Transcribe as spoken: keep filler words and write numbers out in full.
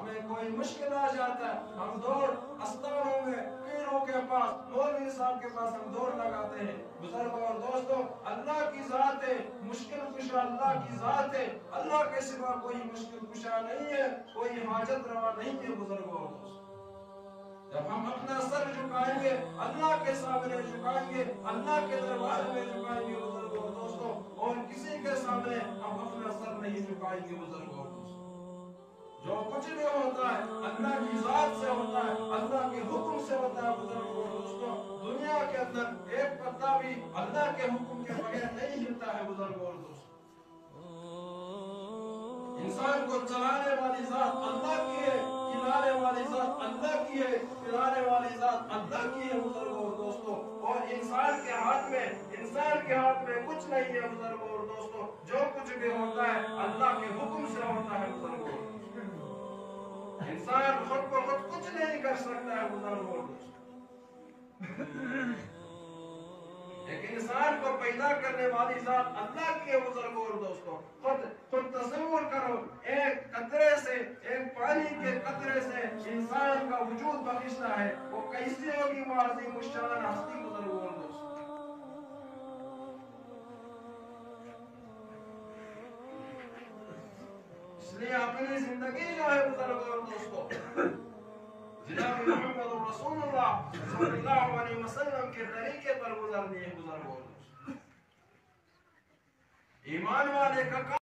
हमें कोई मुश्किल आ जाता है, हम दौड़ अस्तानों में पीरों के पास, मौलवी साहब के पास हम दौड़ लगाते हैं। बुजुर्गों और दोस्तों, अल्लाह की जात है, मुश्किल कुशा अल्लाह की जात है। अल्लाह के सिवा कोई मुश्किल कुशा नहीं है, कोई हाजत रवा नहीं है। बुजुर्गों और दोस्तों, जब हम अपना सर झुकाएंगे, अल्लाह के सामने झुकाएंगे, अल्लाह के दरबार में झुकाएंगे बुजुर्गों और दोस्तों, और किसी के सामने हम अपना सर नहीं झुकाएंगे बुजुर्गों और दोस्तों। जो कुछ भी होता है अल्लाह की जात से होता है, अल्लाह के हुक्म से होता है बुजुर्गों और दोस्तों। दुनिया के अंदर एक पत्ता भी अल्लाह के हुक्म के बगैर नहीं हिलता है बुजुर्गों और दोस्तों। इंसान को चलाने वाली जात अल्लाह की है, खिलाने वाली जात अल्लाह की है, पिलाने वाली जात अल्लाह की है बुजुर्गों और दोस्तों। और इंसान के हाथ में इंसान के हाथ में कुछ नहीं है बुजुर्गों और दोस्तों। जो कुछ भी होता है अल्लाह के हुक्म से होता है बुजुर्गों। इंसान खुद को खुद कुछ नहीं कर सकता है बुजुर्गों और दोस्तों। एक इंसान को पैदा करने वाली जात अल्लाह की है बुजुर्गों और दोस्तों। खुद खुद तस्वीर करो, एक कतरे से, एक पानी के कतरे से इंसान का वजूद बखिश्ता है, वो कैसी होगी वो अज़ीम उश्शान हस्ती बुजुर्गों और दोस्तों। इसलिए अपनी जिंदगी जो है बुजुर्गों और दोस्तों, जनाब मोहम्मद रसूलुल्लाह सल्लल्लाहु अलैहि वसल्लम के तरीके पर गुजरनी है बुजुर्गों और दोस्तों। ईमान वाले का